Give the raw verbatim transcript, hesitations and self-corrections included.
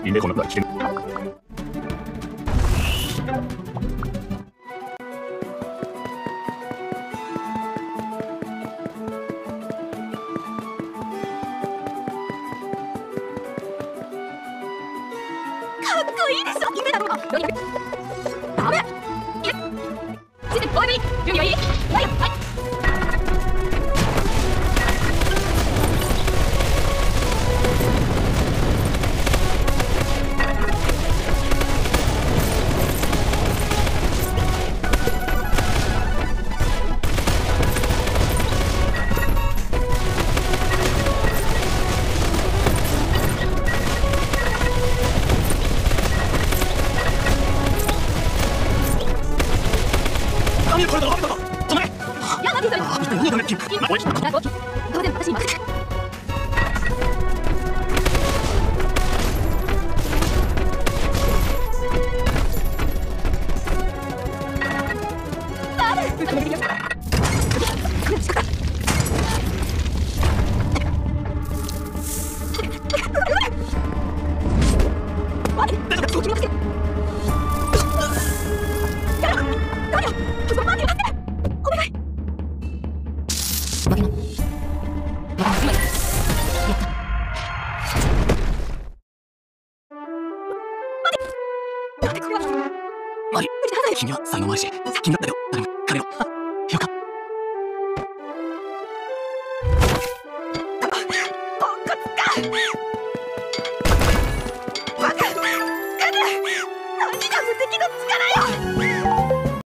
因为この子は危険。 かっこいいでしょ。夢だろう。ダメ。いえ。準備終わり。準備はいい。はいはい。 何これだ。止め。 やだ、何それ。 何だね。おい。 当然私に任せて。 マリ、君は才能もあるし、君だったよ。頼む、彼を。よか。 ポンコツか。